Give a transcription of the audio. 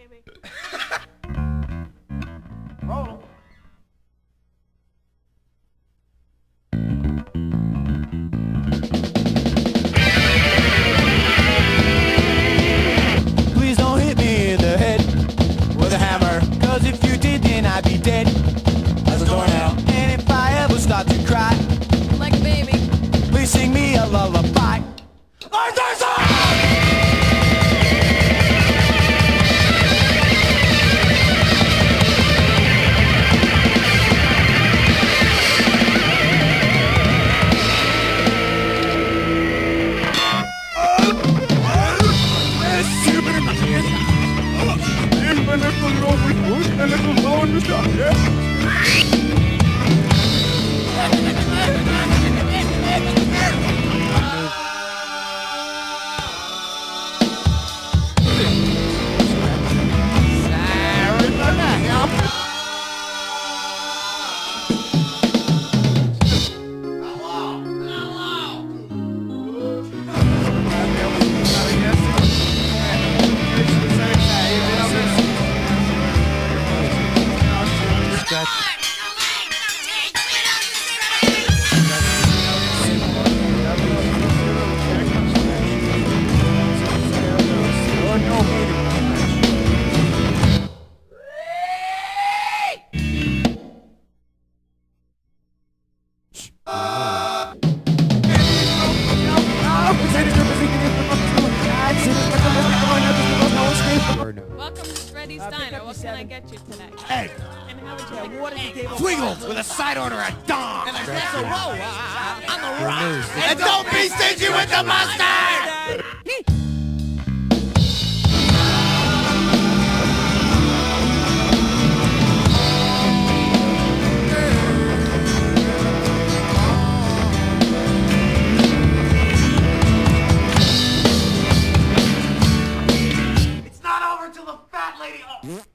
baby. Roll 'em. Please don't hit me in the head with a hammer, 'cause if you did, then I'd be dead as a doornail. And if I ever start to cry, Like a baby. please sing me a lullaby. Welcome to Freddy's Diner. What can I get you today? Egg. And how would you like water table? Twiggle with a side order at dawn. And a roll on the rock. And don't be stingy with the mustard. It's not over till the fat lady.